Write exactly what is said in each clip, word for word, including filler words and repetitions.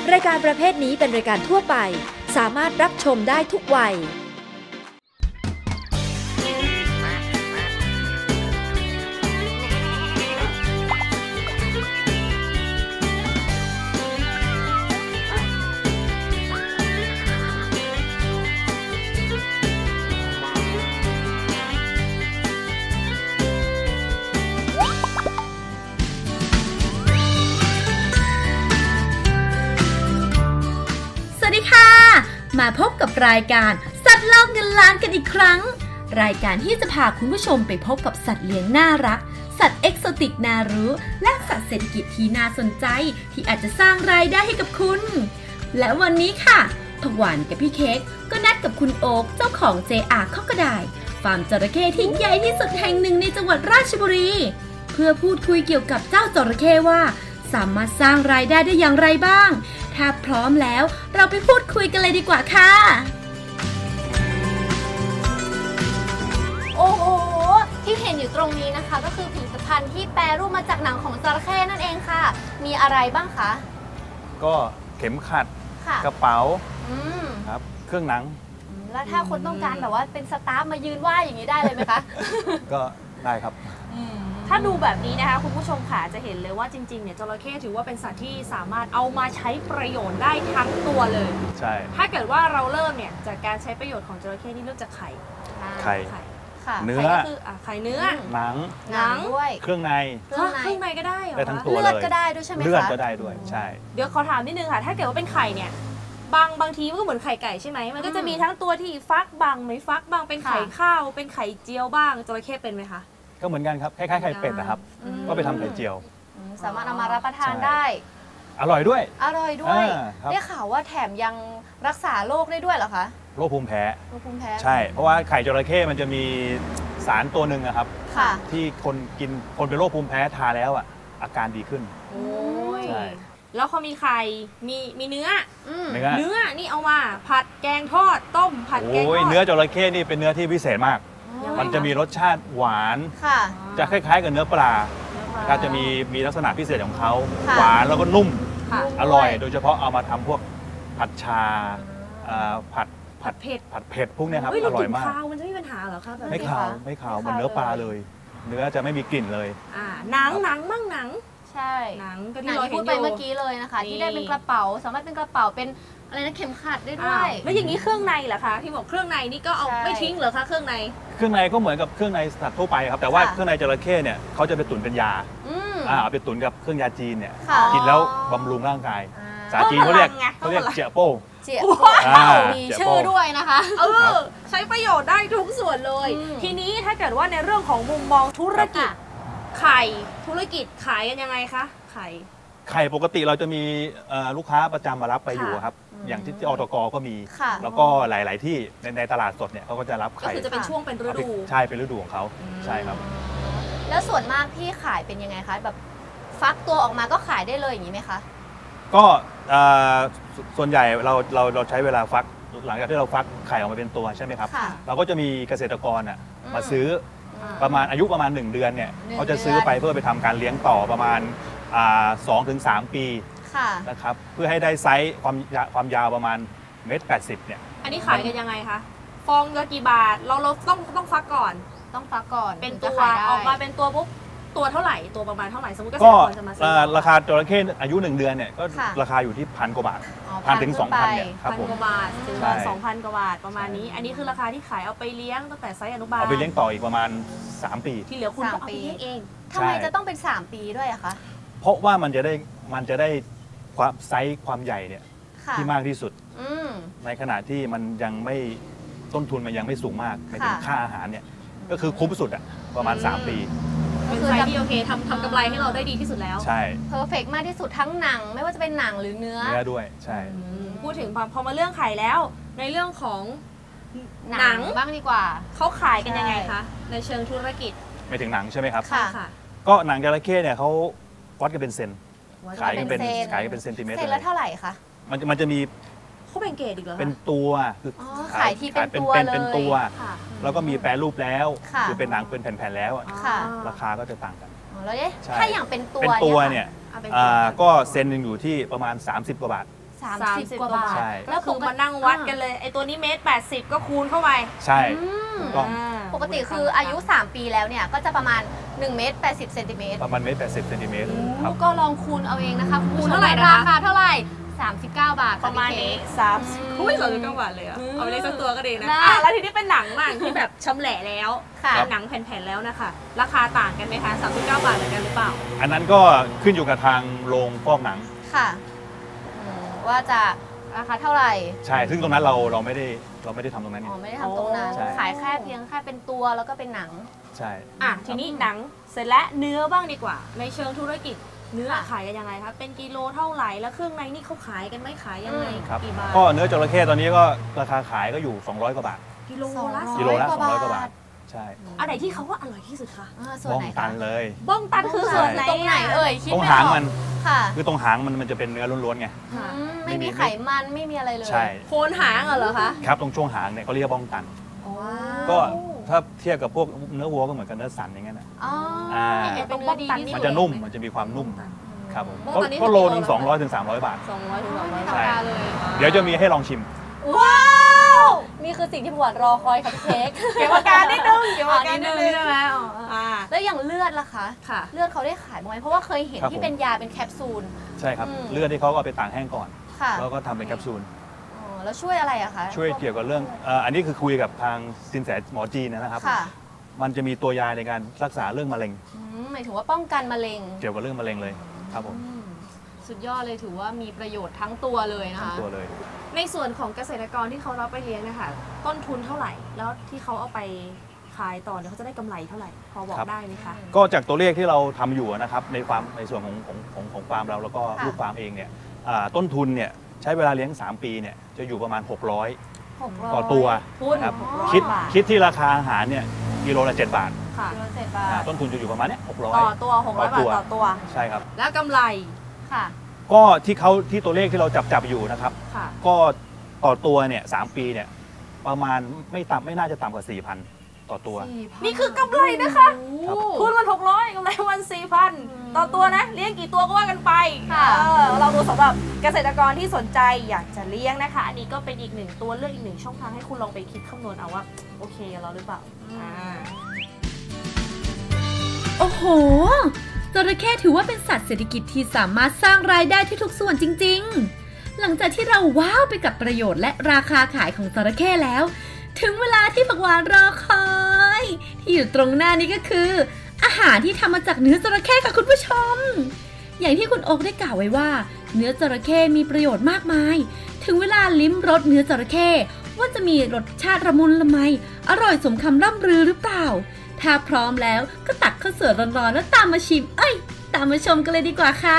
รายการประเภทนี้เป็นรายการทั่วไปสามารถรับชมได้ทุกวัยมาพบกับรายการสัตว์โลกเงินล้านกันอีกครั้งรายการที่จะพาคุณผู้ชมไปพบกับสัตว์เลี้ยงน่ารักสัตว์เอกโซติกน่ารู้และสัตว์เศรษฐกิจที่น่าสนใจที่อาจจะสร้างรายได้ให้กับคุณและวันนี้ค่ะผักหวานกับพี่เค้กก็นัดกับคุณโอ๊คเจ้าของ เจ อาร์ Crocodile ฟาร์มจระเข้ที่ใหญ่ที่สุดแห่งหนึ่งในจังหวัดราชบุรีเพื่อพูดคุยเกี่ยวกับเจ้าจระเข้ว่าสามารถสร้างรายได้ได้อย่างไรบ้างถ้าพร้อมแล้วเราไปพูดคุยกันเลยดีกว่าค่ะโอ้โหที่เห็นอยู่ตรงนี้นะคะก็คือผลิตภัณฑ์ที่แปรรูปมาจากหนังของจระเข้นั่นเองค่ะมีอะไรบ้างคะก็เข็มขัดกระเป๋าครับเครื่องหนังแล้วถ้าคนต้องการแบบว่าเป็นสตาฟมายืนว่าอย่างนี้ได้เลยไหมคะก็ได้ครับถ้าดูแบบนี้นะคะคุณผู้ชมค่ะจะเห็นเลยว่าจริงๆเนี่ยจระเข้ถือว่าเป็นสัตว์ที่สามารถเอามาใช้ประโยชน์ได้ทั้งตัวเลยใช่ถ้าเกิดว่าเราเริ่มเนี่ยจากการใช้ประโยชน์ของจระเข้นี่เริ่มจากไข่ไข่เนื้อคือไข่เนื้อหนังหนังด้วยเครื่องในเครื่องในก็ได้เหรอได้ทั้งตัวเลยเลือดก็ได้ด้วยใช่ไหมคะเลือดก็ได้ด้วยใช่เดี๋ยวขอถามนิดนึงค่ะถ้าเกิดว่าเป็นไข่เนี่ยบางบางทีมันก็เหมือนไข่ไก่ใช่ไหมมันก็จะมีทั้งตัวที่ฟักบางไม่ฟักบางเป็นไข่ข้าวเป็นไข่เจียวบ้างจระเข้เป็นไหมคะก็เหมือนกันครับคล้ายๆไข่เป็ดนะครับก็ไปทำไข่เจียวสามารถเอามารับประทานได้อร่อยด้วยอร่อยด้วยได้ข่าวว่าแถมยังรักษาโรคได้ด้วยเหรอคะโรคภูมิแพ้โรคภูมิแพ้ใช่เพราะว่าไข่จระเข้มันจะมีสารตัวหนึ่งนะครับที่คนกินคนเป็นโรคภูมิแพ้ทานแล้วอ่ะอาการดีขึ้นโอ้ยแล้วเขามีไข่มีมีเนื้อเนื้อเนื้อนี่เอามาผัดแกงทอดต้มผัดแกงทอดเนื้อจระเข้นี่เป็นเนื้อที่พิเศษมากมันจะมีรสชาติหวานจะคล้ายๆกับเนื้อปลาก็จะมีมีลักษณะพิเศษของเขาหวานแล้วก็นุ่มอร่อยโดยเฉพาะเอามาทำพวกผัดชาผัดผัดเผ็ดผัดเผ็ดพวกนี้ครับอร่อยมากมันจะไม่มีปัญหาเหรอคะไม่ขาวไม่ขาวเหมือนเนื้อปลาเลยเนื้อจะไม่มีกลิ่นเลยหนังหนังมั่งหนังใช่หนังก็ที่เราพูดไปเมื่อกี้เลยนะคะที่ได้เป็นกระเป๋าสามารถเป็นกระเป๋าเป็นอะไรนะเข็มขัดได้ด้วยแล้วอย่างนี้เครื่องในเหรอคะที่บอกเครื่องในนี่ก็เอาไม่ทิ้งเหรอคะเครื่องในเครื่องในก็เหมือนกับเครื่องในสัตว์ทั่วไปครับแต่ว่าเครื่องในจระเข้เนี่ยเขาจะไปตุ๋นเป็นยาเอาไปตุ๋นกับเครื่องยาจีนเนี่ยกินแล้วบำรุงร่างกายภาษาจีนเขาเรียกเขาเรียกเจี๋ยโป้เจี๋ยโป้มีชื่อด้วยนะคะเออใช้ประโยชน์ได้ทุกส่วนเลยทีนี้ถ้าเกิดว่าในเรื่องของมุมมองธุรกิจไข่ธุรกิจขายกันยังไงคะไข่ไข่ปกติเราจะมีลูกค้าประจำมารับไปอยู่ครับอย่างที่อตกก็มีแล้วก็หลายๆที่ในในตลาดสดเนี่ยเขาก็จะรับไข่ก็คือจะเป็นช่วงเป็นฤดูใช่เป็นฤดูของเขาใช่ครับแล้วส่วนมากที่ขายเป็นยังไงคะแบบฟักตัวออกมาก็ขายได้เลยอย่างนี้ไหมคะก็ส่วนใหญ่เราเราเราใช้เวลาฟักหลังจากที่เราฟักไข่ออกมาเป็นตัวใช่ไหมครับเราก็จะมีเกษตรกรมาซื้อประมาณอายุประมาณหนึ่งเดือนเนี่ยเขาจะซื้อไปเพื่อไปทำการเลี้ยงต่อประมาณสองถึงสามปีนะครับเพื่อให้ได้ไซส์ความความยาวประมาณเมตรแปดสิบเนี่ยอันนี้ขายกันยังไงคะฟองละกี่บาทเราเราต้องต้องฟักก่อนต้องฟักก่อนเป็นตัวออกมาเป็นตัวปุ๊บตัวเท่าไหร่ตัวประมาณเท่าไหร่สมมติก็ราคาจระเข้อายุหนึ่งเดือนเนี่ยก็ราคาอยู่ที่พันกว่าบาทพันถึงสองพันเนี่ยครับผมพันกว่าบาทถึงสองพันกว่าบาทประมาณนี้อันนี้คือราคาที่ขายเอาไปเลี้ยงตั้งแต่ไซส์อนุบาลเอาไปเลี้ยงต่ออีกประมาณสามปีที่เหลือคุณก็เอาไปเลี้ยงเองทำไมจะต้องเป็นสามปีด้วยอะคะเพราะว่ามันจะได้มันจะได้ความไซส์ความใหญ่เนี่ยที่มากที่สุดในขณะที่มันยังไม่ต้นทุนมันยังไม่สูงมากในถึงค่าอาหารเนี่ยก็คือคุ้มสุดอะประมาณสามปีเป็นไซส์ที่โอเคทำทำกำไรให้เราได้ดีที่สุดแล้วใช่เพอร์เฟกต์มากที่สุดทั้งหนังไม่ว่าจะเป็นหนังหรือเนื้อเนื้อด้วยใช่พูดถึงพอมาเรื่องไข่แล้วในเรื่องของหนังบ้างดีกว่าเขาขายกันยังไงคะในเชิงธุรกิจไม่ถึงหนังใช่ไหมครับค่ะก็หนังจระเข้เนี่ยเขาวัดกันเป็นเซนขายกันเป็นขายกันเป็นเซนติเมตรเซนละเท่าไหร่คะมันมันจะมีเขาแบ่งเกรดอีกเหรอเป็นตัวคือขายที่เป็นตัวเลยเป็นตัวแล้วก็มีแปรรูปแล้วคือเป็นหนังเป็นแผ่นๆแล้วราคาก็จะต่างกันแล้วถ้าอย่างเป็นตัวเป็นตัวเนี่ยก็เซนหนึ่งอยู่ที่ประมาณสามสิบกว่าบาทสามสามสิบสิบกว่ากว่าบาทบาทใช่แล้วคือมานั่งวัดกันเลยไอตัวนี้เมตรแปดสิบก็คูณเข้าไปใช่อืมถูกต้องอ่าปกติคืออายุ สาม ปีแล้วเนี่ย ก็จะประมาณ1เมตร80เซนติเมตรประมาณเมตรแปดสิบเซนติเมตรครับก็ลองคูณเอาเองนะคะคูณเท่าไหร่นะคะราคาเท่าไหร่ สามสิบเก้า บาทประมาณนี้สามสิบอุ้ยสามสิบเก้าบาทเลยอ่ะ เอาไปเล่นสักตัวก็ดีนะนะอ่ะแล้วทีนี้เป็นหนังบ้างที่แบบชำแหละแล้วค่ะเป็นหนังแผ่นๆแล้วนะคะราคาต่างกันไหมคะสามสิบเก้าบาทเหมือนกันหรือเปล่าอันนั้นก็ขึ้นอยู่กับทางโรงฟอกหนังค่ะอืมว่าจะราคาเท่าไหร่ใช่ ซึ่งตรงนั้นเราเราไม่ได้เราไม่ได้ทำตรงนั้นอ๋ไงอไม่ได้ทำตรงนั้นใช่ขายแค่เพียงแค่เป็นตัวแล้วก็เป็นหนังใช่อ่ะทีนี้หนังเสร็จแล้วเนื้อบ้างดีกว่า ในเชิงธุรกิจเนื้อค่ะขายกันยังไงคะเป็นกิโลเท่าไหร่แล้วเครื่องในนี่เขาขายกันไหมขายยังไงครับกี่บาทก็เนื้อจระเข้ตอนนี้ก็ราคาขายก็อยู่ สองร้อยกว่าบาทกิโลละกิโลละกว่าสองร้อยกว่าบาบาททใช่อันไหนที่เขาว่าอร่อยที่สุดคะอ่าส่วนบ้องไหนตัคะนเลยบ้องตันคือส่วนไหนตรงไหนเอ่ยคิดตรงไม่หางออกมันค่ะคือตรงหางมันมันจะเป็นเนื้อล้วนๆไงอืมไม่ไม่มีมีไขมันไม่มีอะไรเลยใช่โคนหางเหรอคะครับตรงช่วงหางเนี่ยเขาเรียกบ้องตันว้าวก็ถ้าเทียบกับพวกเนื้อวัวก็เหมือนกับเนื้อสันอย่างเงี้ยนะอ๋ออ่าเป็นเนื้อดีที่สุดมันจะนุ่มมันจะมีความนุ่มครับผมบ้องก็ตันนี่ก็โลคือหนึ่งสองร้อยถึงสามร้อยบาทสองร้อยถึงสองร้อยธรรมบาทดาเลยเดี๋ยวจะมีให้ลองชิมว้าว นี่คือสิ่งที่หวานรอคอยค่ะพี่เค้กเก็บอาการนิดนึงเก็บอ๋ออาการนินิดดนึนึงงใช่ไหมอ๋ออ่าแล้วอย่างเลือดล่ะคะค่ะเลือดเขาได้ขายบ้างไหมเพราะว่าเคยเห็นครับที่ผมเป็นยาเป็นแคปซูลใช่ครับอืมเลือดที่เขาก็เอาไปตากแห้งก่อนค่ะแล้วก็ทำเป็นแคปซูลอ๋อแล้วช่วยอะไรอะคะช่วยเกี่ยวกับเรื่องเอ่ออันนี้คือคุยกับทางสินแสหมอจีนนะครับค่ะมันจะมีตัวยาในการรักษาเรื่องมะเร็งอืมหมายถึงว่าป้องกันมะเร็งเกี่ยวกับเรื่องมะเร็งเลยครับผมอืมสุดยอดเลยถือว่ามีประโยชน์ทั้งตัวเลยนะทั้งคะตัวเลยในส่วนของเกษตรกรที่เขารับไปเลี้ยงนะคะต้นทุนเท่าไหร่ แล้วที่เขาเอาไปขายต่อเนี่ยเขาจะได้กำไรเท่าไหร่ พอบอกครับได้ไหมคะก็จากตัวเลขที่เราทำอยู่นะครับในฟาร์มในส่วนของของของของฟาร์มเราแล้วก็ค่ะลูกฟาร์มเองเนี่ยอ่าต้นทุนเนี่ยใช้เวลาเลี้ยง สาม ปีเนี่ยจะอยู่ประมาณ หกร้อยหกร้อยต่อตัวคุณนะครับหกร้อยคิดบาทคิดที่ราคาอาหารเนี่ยกิโลละเจ็ดบาทค่ะกิโลเจ็ดบาอ่าทต้นทุนจะอยู่ประมาณเนี้ยหกร้อยต่อตัวหกร้อยต่บาอทตัวต่อตัวใช่ครับแล้วกำไรค่ะก็ที่เขาที่ตัวเลขที่เราจับจับอยู่นะครับค่ะก็ต่อตัวเนี่ยสามปีเนี่ยประมาณไม่ต่ำไม่น่าจะต่ำกว่า สี่พัน ต่อตัวนี่คือกำไรนะคะครับคูณมันหกร้อยกำไรวันสี่พันต่อตัวนะ เลี้ยงกี่ตัวก็ว่ากันไปค่ะเออเราดูสำหรับเกษตรกรที่สนใจอยากจะเลี้ยงนะคะ อันนี้ก็เป็นอีกหนึ่งตัวเลือกอีกหนึ่งช่องทางให้คุณลองไปคิดคำนวณเอาว่าโอเคกับเราหรือเปล่าอ่าโอ้โห จระเข้ถือว่าเป็นสัตว์เศรษฐกิจที่สามารถสร้างรายได้ที่ทุกส่วนจริงๆ หลังจากที่เราว้าวไปกับประโยชน์และราคาขายของจระเข้แล้ว ถึงเวลาที่ผักหวานรอคอย ที่อยู่ตรงหน้านี้ก็คือ อาหารที่ทำมาจากเนื้อจระเข้ค่ะคุณผู้ชม อย่างที่คุณโอ๊คได้กล่าวไว้ว่า เนื้อจระเข้มีประโยชน์มากมาย ถึงเวลาลิ้มรสเนื้อจระเข้ว่าจะมีรสชาติละมุนละไม อร่อยสมคำร่ำรือหรือเปล่า ถ้าพร้อมแล้วก็ตักข้าวสวยร้อนๆแล้วตามมาชิม เอ้ย ตามมาชมกันเลยดีกว่าค่ะ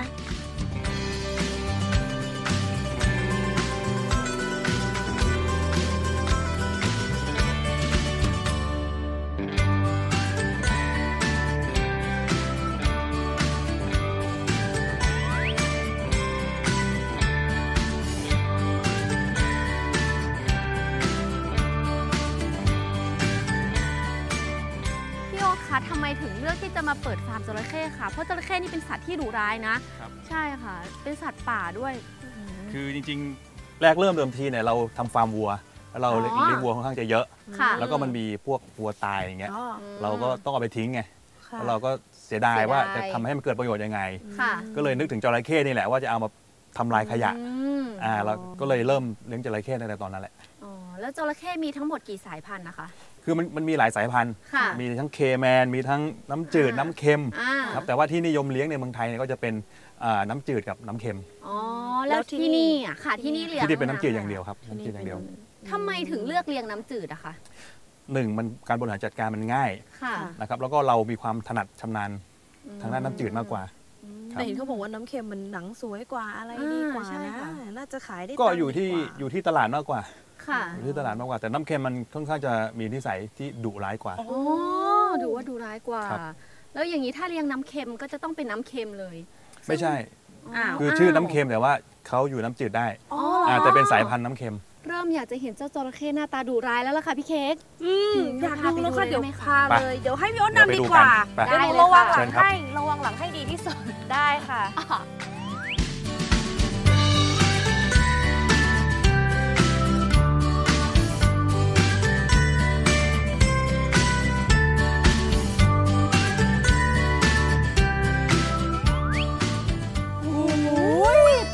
พี่โอ๊คคะทำไมถึงเลือกที่จะมาเปิดฟาร์มจระเข้คะเพราะจระเข้นี่เป็นสัตว์ที่ดุร้ายนะครับใช่ค่ะ เป็นสัตว์ป่าด้วยคือจริงๆ แรกเริ่มเดิมทีเนี่ยเราทำฟาร์มวัวแล้วเราอ๋อเลี้ยงวัวค่อนข้างจะเยอะค่ะแล้วก็มันมีพวกวัวตายอย่างเงี้ยอ๋อเราก็ต้องเอาไปทิ้งไงค่ะแล้วเราก็เสียดายเสียดายว่าจะทำให้มันเกิดประโยชน์ยังไงค่ะก็เลยนึกถึงจระเข้นี่แหละว่าจะเอามาทำลายขยะอืมอ่าเราก็เลยเริ่มเลี้ยงจระเข้ตั้งแต่ตอนนั้นแหละอ๋อแล้วจระเข้มีทั้งหมดกี่สายพันธุ์นะคะคือมันมันมีหลายสายพันธุ์ค่ะมีทั้งเคแมนมีทั้งน้ำจืดอ่าน้ำเค็มอ่าครับแต่ว่าที่นิยมเลี้ยงในเมืองไทยเนี่ยก็จะเป็นอ่าน้ำจืดกับน้ำเค็มอ๋อแล้วที่นี่อ่ะค่ะที่นี่เลี้ยงที่นี่เป็นน้ำจืดอย่างเดียวครับน้ำจืดอย่างเดียวทำไมถึงเลือกเลี้ยงน้ำจืดอะคะหนึ่งมันการบริหารจัดการมันง่ายค่ะนะครับแล้วก็เรามีความถนัดชำนาญทางด้านน้ำจืดมากกว่า ครับแต่เห็นเขาบอกว่าน้ำเค็มมันหนังสวยกว่าอะไรดีกว่าอ่าใช่นะค่ะน่าจะขายได้ก็ตังค์อยู่ที่ดีกว่าอยู่ที่ตลาดมากกว่าค่ะอยู่ที่ตลาดมากกว่า แต่น้ำเค็มมันค่อนข้างจะมีนิสัยที่ดุร้ายกว่าโอ้ดูว่าดูร้ายกว่าครับแล้วอย่างนี้ถ้าเลี้ยงน้ำเค็มก็จะต้องเป็นน้ำเค็มเลยไม่ใช่อ้าวคือชื่อน้ำเค็มแต่ว่าเขาอยู่น้ำจืดได้อ๋ออ่าแต่เป็นสายพันธุ์น้ำเค็มเริ่มอยากจะเห็นเจ้าจระเข้หน้าตาดุร้ายแล้วล่ะค่ะพี่เค้กอืมอยากดูแล้วค่ะพาไปดูเดี๋ยวได้ไหมคะพาไปเลย เดี๋ยวให้พี่อ้นเดี๋ยวไปนำดีดูกว่ากันไปเดี๋ยวหนูได้เลยระวังหค่ะลังเชิญครับให้ระวังหลังให้ดีที่สุดได้ค่ะ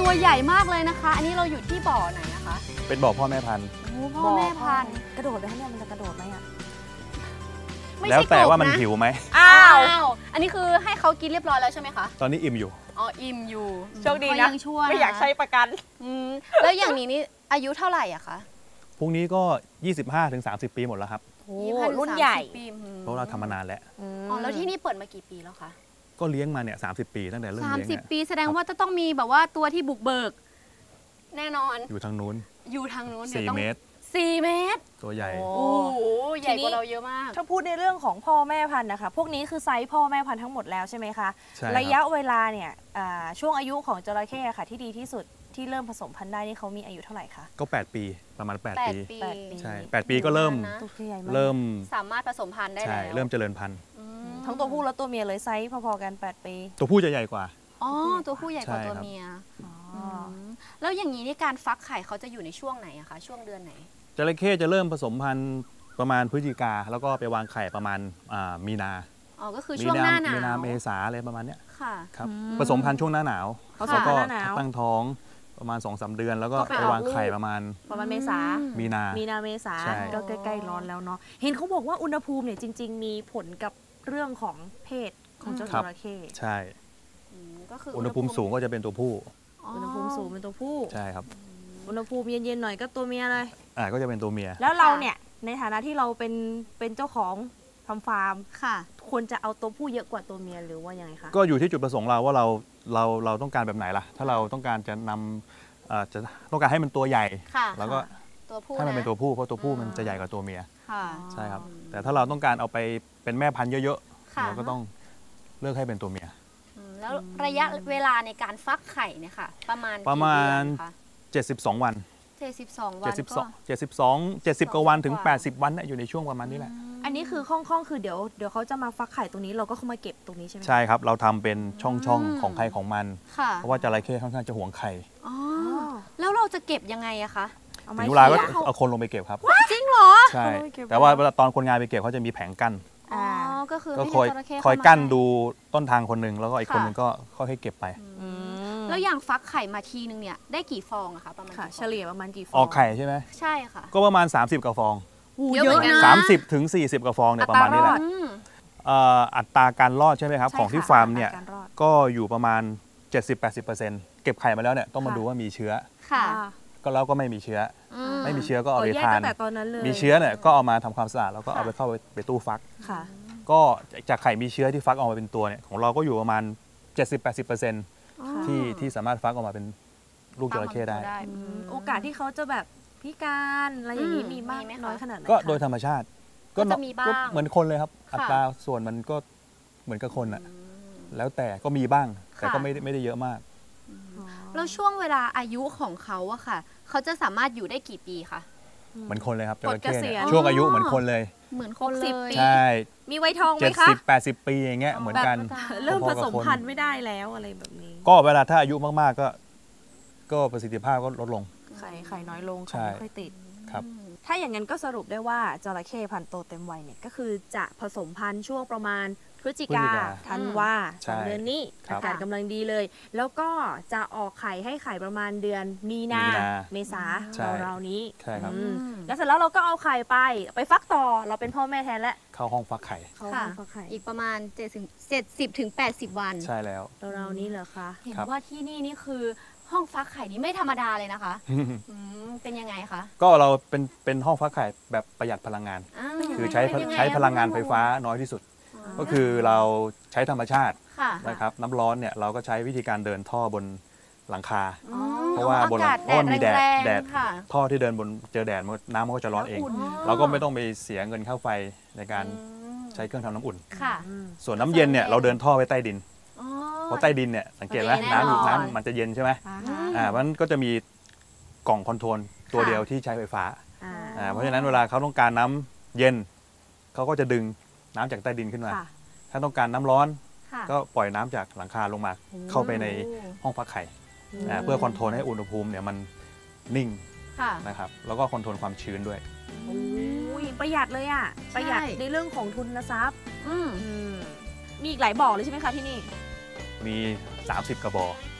ตัวใหญ่มากเลยนะคะ อันนี้เราอยู่ที่บ่อไหนนะคะเป็นบ่อพ่อแม่พันธุ์โอ้พ่อแม่พันธุ์กระโดดไปข้างเนี่ยมันจะกระโดดไหมอ่ะไม่แล้วใช่แต่กบว่ามันนะหิวไหมอ้าอ้าว วอันนี้คือให้เขากินเรียบร้อยแล้วใช่ไหมคะตอนนี้อิ่มอยู่อ๋ออิ่มอยู่โชคดีก็นะยังชั่วไม่อยากใช้ประกันอืมแล้วอย่างนี้นี่อายุเท่าไหร่อะคะพรุ่งนี้ก็ ยี่สิบห้าถึงสามสิบ ปีหมดแล้วครับโอ้ยี่สิบห้าถึงรุ่นใหญ่สามสิบปีอืมเพราะเราทำมานานแล้วอ๋อแล้วที่นี่เปิดมากี่ปีแล้วคะก็เลี้ยงมาเนี่ยสามสิบ ปีตั้งแต่เริ่มสามเลี้ยงสิบเนี่ยปีแสดงว่าจะต้องมีแบบว่าตัวที่บุกเบิก แน่นอนอยู่ทางนู้นอยู่ทางนู้นนี่ยสี่ต้องเมตรสี่เมตรตัวใหญ่โอ้โอ้โหใหญ่ทีนี้กว่าเราเยอะมากถ้าพูดในเรื่องของพ่อแม่พันธุ์นะคะ พวกนี้คือไซส์พ่อแม่พันธุ์ทั้งหมดแล้วใช่ไหมคะใช่ครับระยะเวลาเนี่ยอ่าช่วงอายุของจระเข้ค่ะที่ดีที่สุดที่เริ่มผสมพันธุ์ได้นี่เขามีอายุเท่าไหร่คะก็ แปด ปีประมาณ แปดแปปีดปีแปดปีใช่แปดปีก็เริ่มนะตัวใหญ่มากเริ่มสามารถผสมพันธุ์ได้ใช่แล้วเริ่มเจริญพันธุ์อืมทั้งตัวผู้และตัวเมียเลยไซส์พอๆกันแปดปีตัวผู้จะใหญ่กว่าอ๋อตัวผู้ใหญ่กว่าใช่ตัวครับเมียอ๋อมแล้วอย่างนี้นี่การฟักไข่เขาจะอยู่ในช่วงไหนอะคะช่วงเดือนไหนจระเข้จะเริ่มผสมพันธุ์ประมาณพฤศจิกาแล้วก็ไปวางไข่ประมาณอ่ามีนาอ๋อก็คือมีช่วงหน้าหนาวมีนาเมษาอะไรประมาณเนี้ยค่ะครับอืมผสมพันธุ์ช่วงหน้าหนาวผสมพันธุ์หน้าหนาวแล้วก็ตั้งท้องประมาณ สองสาม เดือน แล้วก็ก็ไปไปออกวางไข่ลูกประมาณประมาณเมษาอืมมีนามีนาเมษาใช่ก็ใกล้ๆร้อนแล้วเนาะเห็นเขาบอกว่าอุณหภูมิเนี่ยจริง ๆ มีผลกับเรื่องของเพศของเจ้าจระเข้ใช่อืมก็คืออุอุณหภูมิสูงก็จะเป็นตัวผู้อุณหภูมิสูงเป็นตัวผู้ใช่ครับอุณหภูมิเย็นๆหน่อยก็ตัวเมียเลยอ่าก็จะเป็นตัวเมียแล้วเราเนี่ยในฐานะที่เราเป็นเป็นเจ้าของทำฟาร์มค่ะควรจะเอาตัวผู้เยอะกว่าตัวเมียหรือว่ายังไงคะก็อยู่ที่จุดประสงค์เราว่าเราเราเราต้องการแบบไหนล่ะ ถ้าเราต้องการจะนำเอ่อจะต้องการให้มันตัวใหญ่ค่ะแล้วก็ตัวผู้ให้มันเป็นตัวผู้เพราะตัวผู้อืมมันจะใหญ่กว่าตัวเมียค่ะใช่ครับ แต่ถ้าเราต้องการเอาไปเป็นแม่พันธุ์เยอะๆค่ะเราก็ต้องเลือกให้เป็นตัวเมียอืมแล้วระยะเวลาในการฟักไข่เนี่ยค่ะ ประมาณประมาณกี่เดือนคะเจ็ดสิบสอง วันเจ็ดสิบสองวันก็ 72 72 70กว่าวันถึงกว่าแปดสิบ วันเนี่ยอยู่ในช่วงประมาณนี้แหละอันนี้คือข้องๆคือเดี๋ยวเดี๋ยวเขาจะมาฟักไข่ตรงนี้เราก็เข้ามาเก็บตรงนี้ใช่ไหมคะใช่ครับ เราทำเป็นช่องช่องอืมของใครของมันค่ะเพราะว่าจระเข้ค่อนข้างจะหวงไข่อ๋ออ๋อแล้วเราจะเก็บยังไงอะคะเอาถึไม้งเวลาก็เขี่ยเอาคนลงไปเก็บครับจริงเหรอใช่เอาไปเก็บแต่ว่าเวลาตอนคนงานไปเก็บเขาจะมีแผงกั้นอ๋ออ่าก็คือก็ไม่คอยให้จระเข้คอยเข้ามากั้นใกล้ดูต้นทางคนหนึ่งแล้วก็อีกคนค่ะหนึ่งก็ค่อยๆเก็บไปอืมแล้วอย่างฟักไข่มาทีนึงเนี่ยได้กี่ฟองอะคะประมาณค่ะกี่ฟเฉองลี่ยประมาณกี่ฟองออกไข่ใช่ไหมใช่ค่ะก็ประมาณ สามสิบกว่าฟองหูเยอะเหมือนกันนะสามสิบถึงสี่สิบกว่าฟองเนี่ยประมาณนี้แหละอืมเอ่ออัตราการรอดใช่ไหมครับใช่ของที่ค่ะฟาร์มเนี่ยการรอดก็อยู่ประมาณ เจ็ดสิบถึงแปดสิบเปอร์เซ็นต์ เก็บไข่มาแล้วเนี่ยต้องมาค่ะดูว่ามีเชื้อค่ะอ่าก็แล้วก็ไม่มีเชื้ออือไม่มีเชื้อก็เอาขอไปแยกทาตั้นงแต่ตอนนั้นเลยมีเชื้อเนี่ยก็เอามาทำความสะอาดแล้วก็เอาไปเข้าไปไปตู้ฟักค่ะก็จากไข่มีเชื้อที่ฟักออกมาเป็นตัวเนี่ยของเราก็อยู่ประมาณ เจ็ดสิบถึงแปดสิบเปอร์เซ็นต์ ที่ที่สามารถฟักออกมาเป็นลูกจระเข้ได้อืมโอกาสที่เขาจะแบบพิการอะไรอย่างนี้อืมมีมากมีไหมคะน้อยขนาดไหนก็คะโดยธรรมชาติก็จะมีบ้างก็เหมือนคนเลยครับค่ะอัตราส่วนมันก็เหมือนกับคนอะแล้วแต่ก็มีบ้าง แต่ก็ค่ะไม่ได้ไม่ได้เยอะมากอ๋อแล้วช่วงเวลาอายุของเขาอะค่ะ เขาจะสามารถอยู่ได้กี่ปีคะเหมือนคนเลยครับจปลดระเข้เกษีเนี่ยยณช่วงอายุเหมือนคนเลยเหมือนคนหกเลสิบยปีใช่มีไวทองไหมเจ็ดคะสิบแปดสิบปีอย่างเงี้ยเหมือนกันแบบเริ่มพผอๆกับสมคนพันธุ์ไม่ได้แล้วอะไรแบบนี้ก็เวลาถ้าอายุมากๆก็ ก็ประสิทธิภาพก็ลดลงไข่ไข่น้อยลงใช่ไข่ไม่ค่อยติดครับถ้าอย่างนั้นก็สรุปได้ว่าจระเข้พันธุ์โตเต็มวัยเนี่ยก็คือจะผสมพันธุ์ช่วงประมาณพฤศจิกาพฤศจิกาธันวาใช่สองเดือนนี้ครัอาบกาศกำลังดีเลย แล้วก็จะออกไข่ให้ไข่ประมาณเดือนมีนามีนาเมษาใช่ราวๆนี้ใช่ครับอืมแล้วเสร็จแล้วเราก็เอาไข่ไปไปฟักต่อเราเป็นพ่อแม่แทนแล้วเข้าห้องฟักไข่เขาค่ะฟักไข่อีกประมาณเจ็ดสิบถึงแปดสิบวันใช่แล้วราวๆนี้เหรอคะเห็นครับว่าที่นี่นี่คือห้องฟักไข่นี่ไม่ธรรมดาเลยนะคะอืมเป็นยังไงคะก็เราเป็นเป็นห้องฟักไข่แบบประหยัดพลังงานาคือใช้เป็นยังไงใช้พลังงานอะไฟฟ้าน้อยที่สุด ก็คือเราใช้ธรรมชาติค่ะนะครับน้ำร้อนเนี่ยเราก็ใช้วิธีการเดินท่อบนหลังคาอ๋อเพราะว่าบนอากาศเพราะมันมีแดดแรงๆแดดค่ะท่อที่เดินบนเจอแดดมันน้ำมันก็จะร้อนเอง เราก็ไม่ต้องไปเสียเงินค่าไฟในการอืมใช้เครื่องทำน้ำอุ่นค่ะส่วนน้ำเย็นเนี่ยเราเดินท่อไปใต้ดินอ๋อเพราะใต้ดินเนี่ยสังเกตไหมแน่นอนน้ำน้ำมันจะเย็นใช่ไหมอ่าอืมอ่าเพราะฉะนั้นก็จะมีกล่องคอนโทรลตัวค่ะเดียวที่ใช้ไฟฟ้าอ่าอ่าเพราะฉะนั้นเวลาเขาต้องการน้ำเย็นเขาก็จะดึงน้ำจากใต้ดินขึ้นมาค่ะถ้าต้องการน้ำร้อนค่ะก็ปล่อยน้ำจากหลังคาลงมาเข้าไปในห้องฟักไข่อ่าเพื่อคอนโทรลให้อุณหภูมิเนี่ยมันนิ่งค่ะนะครับแล้วก็คอนโทรลความชื้นด้วยโอ้ยประหยัดเลยอ่ะ ประหยัดในเรื่องของทุนทรัพย์อืมอืมมีอีกหลายบ่อเลยใช่ไหมคะที่นี่มี สามสิบ กระบอกส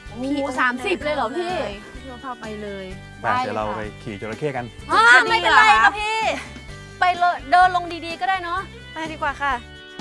พี่สามสิบเลยเหรอพี่พี่เราพาไปเลยไปเดี๋ยวเราไปขี่จระเข้กันอ่าไม่เป็นไรค่ะพี่ ไปเลยเดินลงดีๆก็ได้เนาะไปดีกว่าค่ะ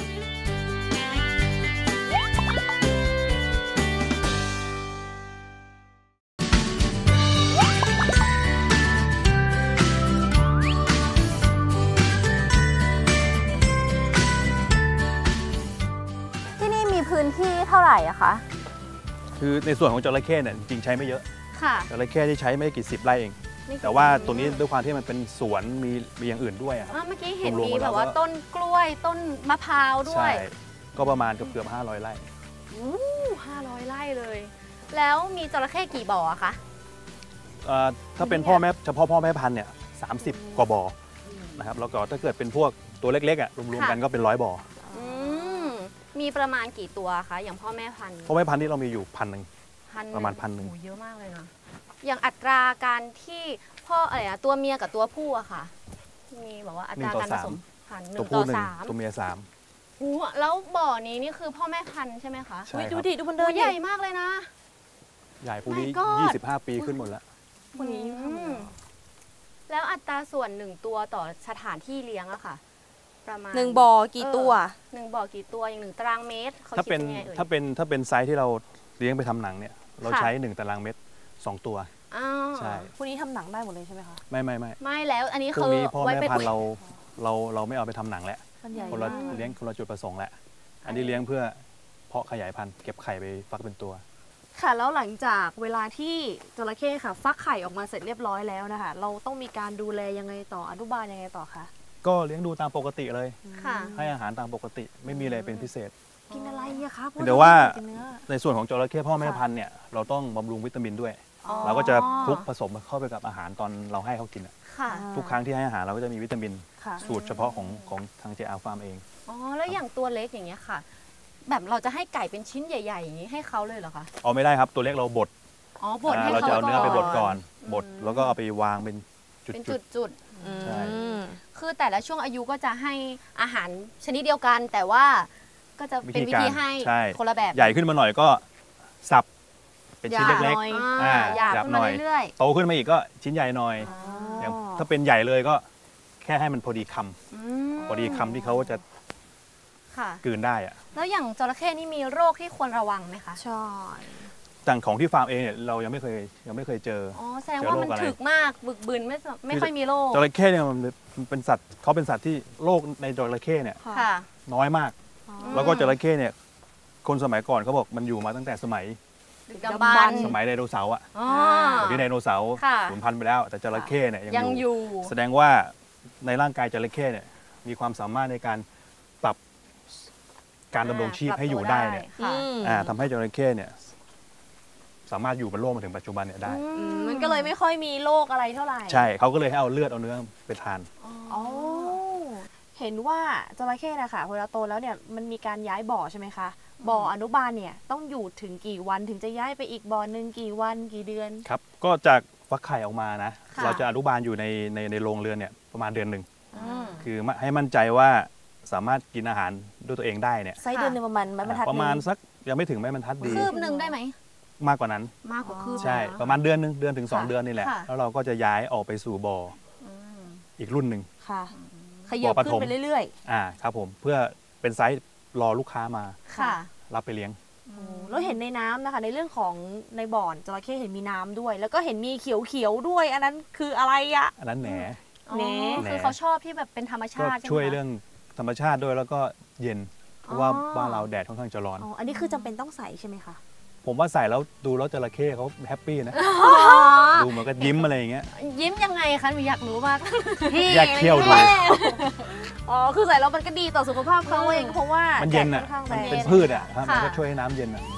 ที่นี่มีพื้นที่เท่าไหร่อะคะคือในส่วนของจระเข้เนี่ยจริงๆใช้ไม่เยอะค่ะจระเข้ที่ใช้ไม่กี่สิบไร่เอง แต่ว่าตัวนี้ด้วยความที่มันเป็นสวนมีมีอย่างอื่นด้วยอะครับอ่าเมื่อกี้เห็นรวมๆมีกันแล้แบบวว่าก็ต้นกล้วยต้นมะพร้าวด้วใช่ยก็ประมาณเกือบเกือบห้าร้อยไร่อู้ห้าร้อยไร่เลย แล้วมีจระเข้กี่บ่ออะคะเอ่อถ้าเป็นพ่อแม่เฉพาะพ่อแม่พันธุ์เนี่ยสามสิบกว่าบ่อนะครับแล้วก็ถ้าเกิดเป็นพวกตัวเล็กๆอ่ะรวมๆกันก็เป็นร้อยบ่ออืมมีประมาณกี่ตัวคะอย่างพ่อแม่พันธุ์พ่อแม่พันธุ์นี่เรามีอยู่พันหนึ่งพันประมาณพันหนึ่งโอ้เยอะมากเลยนะอย่างอัตราการที่พ่ออะไรอะตัวเมียกับตัวผู้อะค่ะ มีแบบว่าอัตราการผสมพันธุ์หนึ่ตัวงผู้ต่อหนึ่งสามตัวเมียสามโอ้แล้วบ่อนี้นี่คือพ่อแม่พันธุ์ใช่ไหมคะใช่คดูรับดิดูมันตัเดิวน ใหใหญ่ญ่มากเลยนะใหญ่พวกนี้ My God ยี่สิบห้าปีขึ้นหมดแล้วคนนี้อืมแล้วอัตราส่วนหนึ่งตัวต่อสถานที่เลี้ยงอะค่ะ ประมาณหนึ่งบ่อกี่ตัวหนึ่งบ่อกี่ตัวอย่างหนึ่งตารางเมตรเขาถ้าคิดเป็นยังไงเอ่ยถ้าเป็นถ้าเป็นไซส์ที่เราเลี้ยงไปทำหนังเนี่ยเราค่ะใช้หนึ่งตารางเมตรสองตัวอ้าวใช่พวกนี้ทำหนังได้หมดเลยใช่ไหมคะไม่ไม่ไม่ไม่แล้วอันนี้พวกคือนี้พ่อไว้แม่เป็นพันธุ์เราเราเราไม่เอาไปทำหนังแล้วมันใหญ่คนละมากเลี้ยงคนละจุดประสงค์แหละอันนี้เลี้ยงเพื่อเพาะขยายพันธุ์เก็บไข่ไปฟักเป็นตัวค่ะแล้วหลังจากเวลาที่จระเข้ค่ะ ฟักไข่ออกมาเสร็จเรียบร้อยแล้วนะคะ เราต้องมีการดูแลยังไงต่ออนุบาลยังไงต่อคะก็เลี้ยงดูตามปกติเลยค่ะให้อาหารตามปกติไม่มีอะไรเป็นพิเศษกินอะไรเนี่ยคะเดี๋ยวว่ากินเนื้อในส่วนของจระเข้พ่อแม่ค่ะพันธุ์เนี่ยเราต้องบำรุงวิตามินด้วยอ๋อเราก็จะคลุกผสมเข้าไปกับอาหารตอนเราให้เขากินอะค่ะทุกครั้งที่ให้อาหารเราก็จะมีวิตามินค่ะสูตรเฉพาะของของทาง เจ อาร์ Farm เองอ๋อแล้วอย่างตัวเล็กอย่างเงี้ยค่ะ แบบเราจะให้ไก่เป็นชิ้นใหญ่ๆอย่างนี้ให้เขาเลยเหรอคะเอาไม่ได้ครับตัวเล็กเราบดอ๋อบดให้อ่าเราเขาจะเอาเนื้อไปบดก่อนอืมบดแล้วก็เอาไปวางเป็นจุเป็นดจุดใช่อืมๆคือแต่ละช่วงอายุก็จะให้อาหารชนิดเดียวกัน แต่ว่าก็จะเป็นวิธีให้ใช่คนละแบบใหญ่ขึ้นมาหน่อยก็สับเป็นชิ้นเล็กหน่อยอ่าอ่าหยาบหยาบขึ้นหน่มาอยเรื่อยๆโตขึ้นมาอีกก็ชิ้นใหญ่หน่อยๆอย่างถ้าเป็นใหญ่เลยก็แค่ให้มันพอดีคำอืมพอดีคำที่เขาจะค่ะกลืนได้อะแล้วอย่างจระเข้นี่มีโรคที่ควรระวังไหมคะใช่ต่างของที่ฟาร์มเองเนี่ยเรายังไม่เคยยังไม่เคยเจออ๋อแสดงว่ามันเจอโรคอะไรถึกมากบึกบึนไม่สไม่ค่อยมีโรคจระเข้เนี่ยมันเป็นสัตว์เขาเป็นสัตว์ที่โรคในจระเข้เนี่ยค่ะน้อยมากอ๋อแล้วก็จระเข้เนี่ยคนสมัยก่อนเขาบอกมันอยู่มาตั้งแต่สมัยดึกดำบรรพ์สมัยไดโนเสาร์อะอ๋อเดี๋ยวนี้ไดโนเสาร์ค่ะสูญพันธุ์ไปแล้ว แต่จระเข้เนี่ยยัยัง งออยู่ยู่แสดงว่าในร่างกายจระเข้เนี่ยมีความสามารถในการปรับการดำรงชีพให้อยู่ได้เนี่ยค่ะอ่าทำให้จระเข้เนี่ยสามารถอยู่บนโลกมาถึงปัจจุบันเนี่ยได้อืมมันก็เลยไม่ค่อยมีโรคอะไรเท่าไหร่ใช่เขาก็เลยให้เอาเลือดเอาเนื้อไปทานอ๋อเห็นว่าจระเข้นะคะเวลาโตแล้วเนี่ยมันมีการย้ายบ่อใช่ไหมคะ บ่ออนุบาลเนี่ยต้องอยู่ถึงกี่วันถึงจะย้ายไปอีกบ่อหนึ่งกี่วันกี่เดือนครับก็จากฟักไข่ออกมานะค่ะเราจะอนุบาลอยู่ในในในโรงเรือนเนี่ยประมาณเดือนหนึ่งอืมคือให้มั่นใจว่าสามารถกินอาหารด้วยตัวเองได้เนี่ยไซส์เดือนหนึ่งประมาณไม้บรรทัดประมาณหนึ่งสักยังไม่ถึงไม้บรรทัดดีคืบหนึ่งได้ไหมมากกว่านั้นมากกว่าคืบใช่นประมาณเดือนหนึงเดือนถึงสองค่ะเดือนนี่แหละค่ะแล้วเราก็จะย้ายออกไปสู่บ่ออืมอีกรุ่นหนึ่งค่ะขยับบ่อปขึ้ฐมนไปเรื่อยอ่าครับผมเพื่อเป็นไซส์รอลูกค้ามาค่ะรับไปเลี้ยงๆโอ้แล้วเห็นในน้ำนะคะ ในเรื่องของในบ่อนจระเข้เห็นมีน้ำด้วย แล้วก็เห็นมีเขียวๆด้วย อันนั้นคืออะไรอะอันนั้นแหนอ๋อแหนคือเขาชอบที่แบบเป็นธรรมก็ชาติใช่ไหมช่วยคะเรื่องธรรมชาติด้วยแล้วก็เย็น เพราะว่าอ๋อบ้านเราแดดค่อนข้างจะร้อนอ๋ออันนี้คือจำเป็นต้องใส่ใช่ไหมคะผมว่าใส่แล้วดูแล้วจระเข้เขาแฮปปี้นะ ดูเหมันก็ยิ้มอะไรอย่างเงี้ยยิ้มยังไงคะหนูอยากรู้มากแยกเขี้ยวดูอ๋อคือใส่แล้วมันก็ดีต่อสุขภาพเขาเองเพราะว่ามันเย็นแดอ่ะดค่อนข้างมันแรเป็นงพืชอ่ะครับค่ะมันก็ช่วยให้น้ำเย็นอ่ะ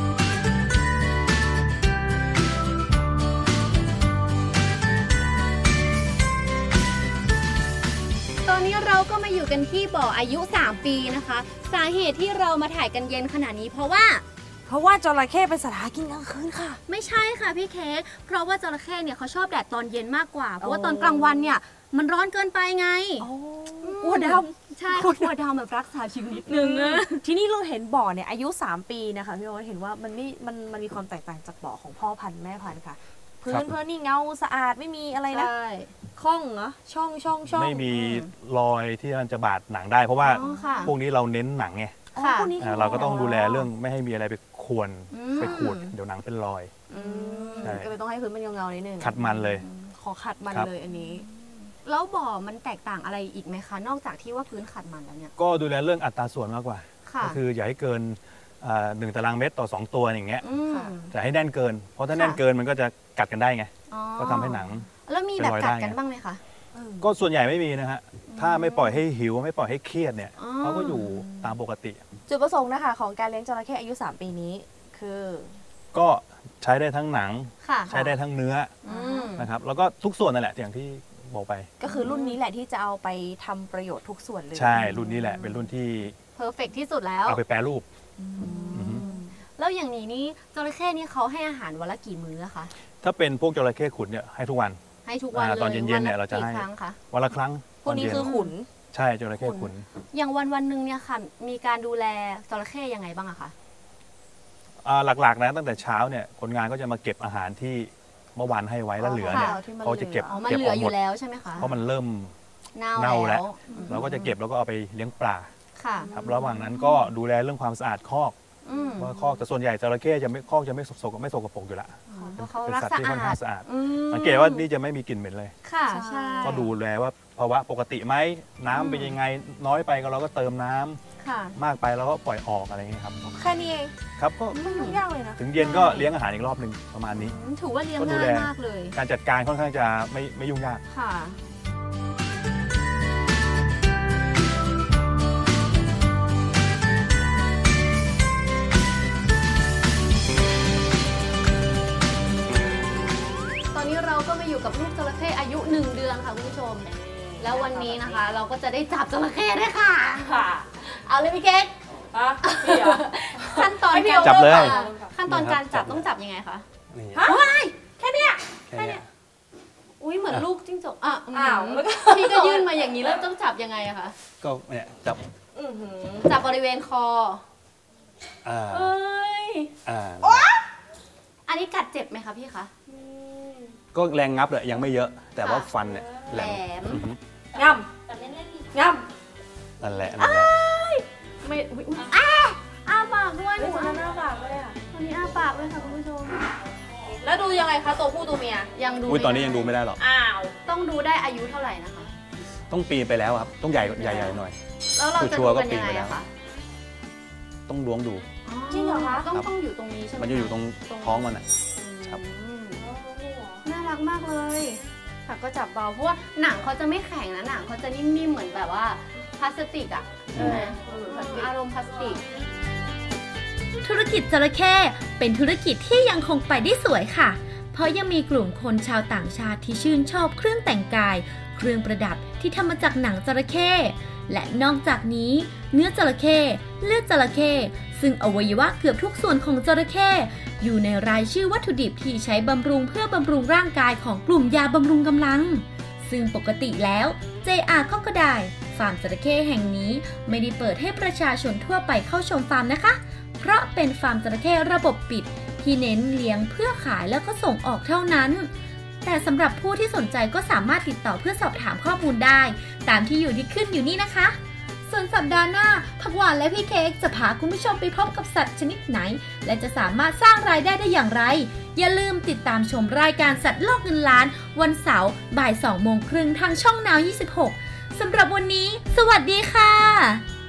ตอนนี้เราก็มาอยู่กันที่บ่ออายุ สาม ปีนะคะ สาเหตุที่เรามาถ่ายกันเย็นขนาดนี้เพราะว่าเพราะว่าจระเข้เป็นสัตว์หากินกลางคืนค่ะไม่ใช่ค่ะพี่เค้กเพราะว่าจระเข้เนี่ยเขาชอบแดดตอนเย็นมากกว่า เพราะว่าอ๋อตอนกลางวันเนี่ยมันร้อนเกินไปไงกลัวดใช่เขาถั่วดำแบบรักษาชีวิตนิดนึงอะทีนี้เราเห็นบ่อเนี่ยอายุสามปีนะคะพี่โอ๊ตเห็นว่ามันไม่มันมันมีความแตกต่างจากบ่อของพ่อพันธุ์แม่พันธุ์ค่ะพื้นเพื่อนี่เงาสะอาดไม่มีอะไรนะใช่ข้องเหรอช่องช่องช่องไม่มีรอยที่มันจะบาดหนังได้ เพราะว่าอ๋อค่ะพวกนี้เราเน้นหนังไงอ๋อค่ะพวกนี้อ่าเราก็ต้องดูแลเรื่องไม่ให้มีอะไรไปข่วนอืมไปขูดเดี๋ยวหนังเป็นรอยอืมใช่ก็เลยต้องให้พื้นมันเงาๆนิดนึงขัดมันเลยขอขัดมันครับเลยอันนี้แล้วบ่อมันแตกต่างอะไรอีกไหมคะ นอกจากที่ว่าพื้นขัดมันแล้วเนี่ยก็ดูแลเรื่องอัตราส่วนมากกว่าค่ะก็คืออย่าให้เกินอ่าหนึ่งตารางเมตรต่อสองตัวอย่างเงี้ยอืมค่ะจะให้แน่นเกิน เพราะถ้าแน่นเกินมันก็จะกัดกันได้ไงอ๋อก็ทำให้หนังแล้วมีแบบกัดเป็นรอยได้กันบ้างไหมคะก็ส่วนใหญ่ไม่มีนะฮะ ถ้าไม่ปล่อยให้หิวไม่ปล่อยให้เครียดเนี่ยอ๋อเขาก็อยู่ตามปกติจุดประสงค์นะคะของการเลี้ยงจระเข้อายุสามปีนี้คือก็ใช้ได้ทั้งหนังค่ะใช้ได้ทั้งเนื้ออืมนะครับ แล้วก็ทุกส่วนนั่นแหละอย่างที่บอกไปก็คือรุ่นนี้แหละที่จะเอาไปทำประโยชน์ทุกส่วนเลยใช่ รุ่นนี้แหละ เป็นรุ่นที่เพอร์เฟกที่สุดแล้วเอาไปแปรรูปอืมแล้วอย่างนี้นี่จระเข้นี่เขาให้อาหารวันละกี่มื้ออะคะถ้าเป็นพวกจระเข้ขุนเนี่ยให้ทุกวันให้ทุกวันอ่าเลยตอนเย็นๆเนี่ยวัเราจะกี่ให้ครั้งคะวันละครั้งพวกนี้ตเย็คือขุนใช่จระเข้ขุนอย่างวันวันหนึ่งเนี่ยค่ะ มีการดูแลจระเข้ยังไงบ้างอะคะอ่าหลักๆนะตั้งแต่เช้าเนี่ยคนงานก็จะมาเก็บอาหารที่เมื่อวานให้ไว้แล้วเหลือเนี่ยที่มันเขาจะเก็บอ๋อ มันเก็บเหลือออกอหมดยู่แล้วใช่ไหมคะเพราะมันเริ่มเน่าเน่าแล้แล้ว วเราก็จะเก็บแล้วก็เอาไปเลี้ยงปลาค่ะครับระหว่างนั้นก็ดูแลเรื่องความสะอาดคอกอืมว่าคอกแต่ส่วนใหญ่จระเข้จะไม่คอกจะไม่สกไม่สกปรกอยู่ละเพราะเขาเป็นรักสัตว์สะที่ค่อนข้าอาดงสะอาดอืมสังเกตว่านี่จะไม่มีกลิ่นเหม็นเลยค่ะใช่ใช่ก็ดูแลว่าภาวะปกติไหมน้ำเป็นยังไงน้อยไปก็เราก็เติมน้ำค่ะมากไปเราก็ปล่อยออกอะไรอย่างเงี้ยครับแค่นี้เองครับก็ไม่ยุ่งยากเลยนะถึงเย็นก็เลี้ยงอาหารอีกรอบหนึ่งประมาณนี้ถือว่าเลี้ยงก็ดูง่าแลยมากเลยการจัดการค่อนข้างจะไม่ไม่ยุ่งยากค่ะ ตอนนี้เราก็มาอยู่กับลูกจระเข้อายุหนึ่งเดือนค่ะคุณผู้ชม แล้ววันนี้นะคะ เราก็จะได้จับจระเข้ด้วยค่ะค่ะเอาเลยพี่เค้กอ่ะพี่เหรอขั้นตอนให้พี่การจับเลยขั้นตอนการจับนี่ครับต้องจับยังไงคะนี่ว้ายแค่เนี้ยแค่เนี้ยอุ้ยเหมือนลูกจิ้งจกอ่ะอ้าวแล้วก็พี่ก็ยื่นมาอย่างนี้แล้วต้องจับยังไงอะคะก็เนี่ยจับอื้อหือจับบริเวณคออ่าเอ้ยอ่าอันนี้กัดเจ็บไหมคะพี่คะก็แรงงับเลยยังไม่เยอะ แต่ว่าค่ะฟันเนี่ยแหลมอือฮึง่ำง่นั่นแหละนั่นแหละไม่อุ๊ยอุ๊ยอ้าอ้าปากด้วยำหนูไม่อ้าใช่หน้าปากเลยอ่ะตอนนี้อ้าปากด้วยค่ะคุณผู้ชมแล้วดูยังไงคะตัวผู้ตัวเมียยังดูอุ้ยตอนนี้ไม่ยังดูไม่ได้หรอกอ้าวต้องดูได้อายุเท่าไหร่นะคะต้องปีนไปแล้วครับ ต้องใหญ่ใหญ่ใหญ่หน่อยแล้วเราจะชัดูวร์ๆก็กันปียันงไปไงแล้วอะคะต้องล้วงดูจริงเหรอคะต้องครับต้องอยู่ตรงนี้ใช่ไหมมันจะอยู่ตรงท้องมันอ่ะ ครับอืมน่ารักมากเลยค่ะก็จับเบาเพราะว่าหนังเขาจะไม่แข็งนะหนังเขาจะนิ่มๆเหมือนแบบว่าพลาสติกอะใช่ไหมอารมณ์พลาสติกธุรกิจจระเข้เป็นธุรกิจที่ยังคงไปได้สวยค่ะ เพราะยังมีกลุ่มคนชาวต่างชาติที่ชื่นชอบเครื่องแต่งกาย เครื่องประดับที่ทำมาจากหนังจระเข้และนอกจากนี้เนื้อจระเข้เลือดจระเข้ซึ่งอวัยวะเกือบทุกส่วนของจระเข้อยู่ในรายชื่อวัตถุดิบที่ใช้บำรุงเพื่อบำรุงร่างกายของกลุ่มยาบำรุงกำลัง ซึ่งปกติแล้ว เจ อาร์ Crocodile ฟาร์มจระเข้แห่งนี้ไม่ได้เปิดให้ประชาชนทั่วไปเข้าชมฟาร์มนะคะ เพราะเป็นฟาร์มจระเข้ระบบปิด ที่เน้นเลี้ยงเพื่อขายแล้วก็ส่งออกเท่านั้น แต่สำหรับผู้ที่สนใจก็สามารถติดต่อเพื่อสอบถามข้อมูลได้ ตามที่อยู่ที่ขึ้นอยู่นี่นะคะ ส่วนสัปดาห์หน้าผักหวานและพี่เค้กจะพาคุณผู้ชมไปพบกับสัตว์ชนิดไหน และจะสามารถสร้างรายได้ได้อย่างไร อย่าลืมติดตามชมรายการสัตว์โลกเงินล้าน วันเสาร์บ่ายสองโมงครึ่งทางช่องนาวยี่สิบหกสำหรับวันนี้ สวัสดีค่ะ